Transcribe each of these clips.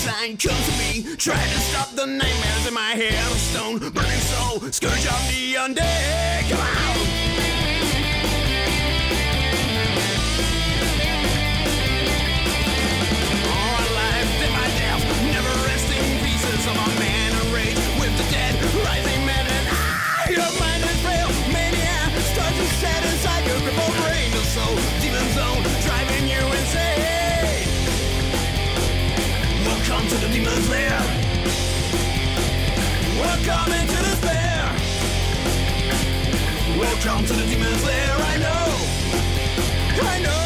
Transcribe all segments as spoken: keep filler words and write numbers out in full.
sign comes to me, trying to stop the nightmares in my head of stone. Burning soul, scourge of the undead. Come on! Of a man enraged with the dead, rising men, and I, your mind is frail, mania starts to set inside your crippled brain. The soul, demon zone, driving you insane. Welcome to the demon's lair. Welcome into despair. Welcome to the demon's lair. I know, I know.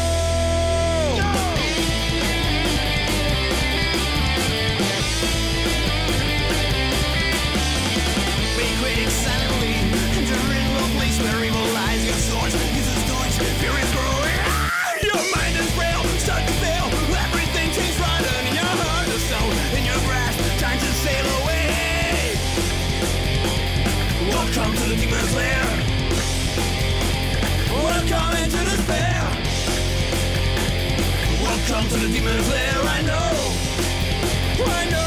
Silently entering a place where evil lies. Your source uses noise, fear is growing. Ah, your mind is frail, start to fail. Everything tastes rotten in your heart, the stone in your grasp, time to sail away. Welcome to the demon's lair. Welcome into despair. Welcome to the demon's lair. I know, I know.